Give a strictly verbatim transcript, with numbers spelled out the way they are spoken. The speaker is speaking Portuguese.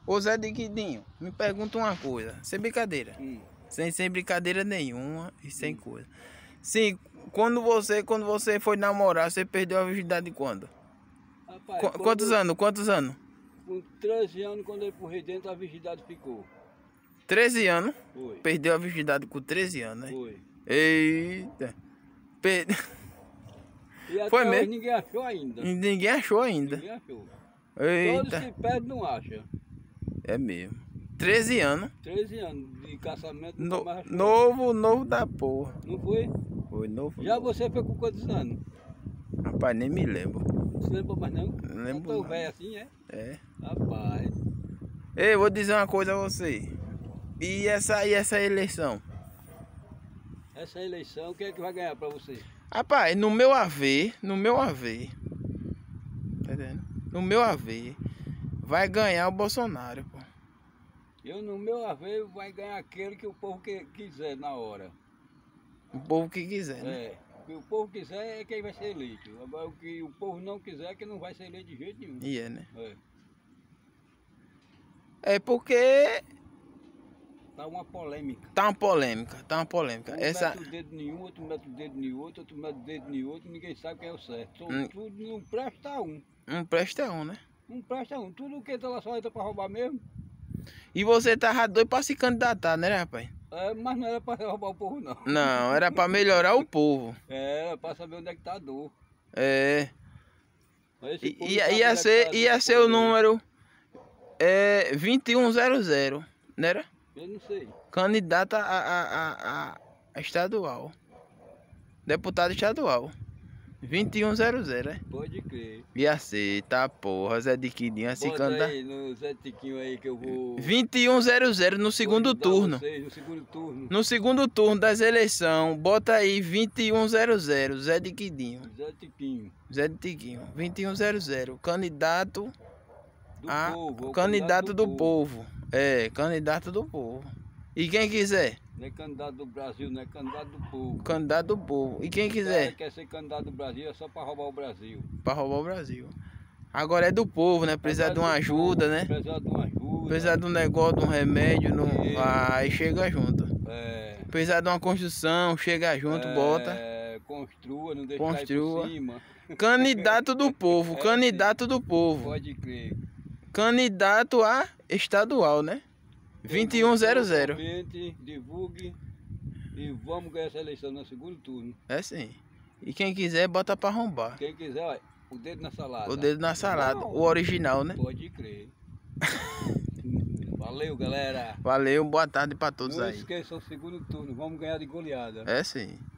Ô Zé de Quidinho, me pergunta uma coisa, sem brincadeira. Hum. Sem, sem brincadeira nenhuma e sem Hum. coisa. Sim, quando você, quando você foi namorar, você perdeu a virgindade quando? Rapaz, Qu quando, quantos anos? Quantos anos? Com treze anos, quando eu empurrei dentro, a virgindade ficou. treze anos? Foi. Perdeu a virgindade com treze anos, né? Foi. Eita. Per... E até Foi hoje mesmo? ninguém achou ainda. E ninguém achou ainda. Ninguém achou. Eita. Todos que pedem não acham. É mesmo. treze anos. treze anos de casamento, No, nunca mais achou. novo, novo da porra. Não foi? Foi novo. Já novo. você foi com quantos anos? Rapaz, nem me lembro. Não se lembra mais não? Não lembro Tá tão não. velho assim, é? É. Rapaz. Ei, vou dizer uma coisa a você. E essa, e essa eleição? Essa eleição, quem é que vai ganhar pra você? Rapaz, no meu haver, no meu haver, tá entendendo? No meu haver, vai ganhar o Bolsonaro, pô. Eu, no meu haver, vai ganhar aquele que o povo que, quiser na hora. O povo que quiser, né? É. O que o povo quiser é quem vai ser eleito. Agora, o que o povo não quiser é que não vai ser eleito de jeito nenhum. E é, né? É. É porque Tá uma polêmica. tá uma polêmica, tá uma polêmica. Um Essa... mete o dedo em um, outro mete o dedo em outro, outro mete o dedo em outro, ninguém sabe quem é o certo. Então, Hum. tudo não presta um. Não presta um, né? Não presta um. Tudo que entra lá só entra pra roubar mesmo. E você tava doido pra se candidatar, né, rapaz? É, mas não era pra roubar o povo, não. Não, era pra melhorar o povo. É, pra saber onde é que tá a dor. É. Mas esse I- povo Ia, sabe ia onde é que ser, tá ia a ser dor o dele. número é, vinte e um zero zero, não era? Eu não sei. Candidata a, a, a, a estadual. Deputado estadual. vinte e um zero zero, é? Pode crer. Ia ser, tá porra, Zé de Quidinho, assim Bota candidato. aí no Zé Tiquinho aí que eu vou... vinte e um zero zero no segundo vou ajudar turno. vocês no segundo turno. No segundo turno das eleições, bota aí vinte e um zero zero, Zé de Quidinho. Zé Tiquinho. Zé de Tiquinho, vinte e um zero zero, candidato Do a povo. é o candidato do povo. É, candidato do povo. E quem quiser? Não é candidato do Brasil, não é candidato do povo. Candidato do povo. E quem O cara quiser? quer ser candidato do Brasil é só pra roubar o Brasil. Pra roubar o Brasil. Agora é do povo, né? Precisa de uma ajuda, né? Precisa de uma ajuda. Precisa de um negócio, de um remédio, não É. vai, chega junto. É, Precisa de uma construção, chega junto, bota. é, construa, não deixa Construa. cair por cima. Candidato do povo, É, candidato do povo. Pode crer. Candidato a estadual, né? vinte e um zero zero. Comente, divulgue e vamos ganhar essa eleição no segundo turno. É sim. E quem quiser, bota pra arrombar. Quem quiser, olha, o dedo na salada. O dedo na salada, o original, né? Pode crer. Valeu, galera. Valeu, boa tarde pra todos Não aí. esqueçam o segundo turno, vamos ganhar de goleada. É sim.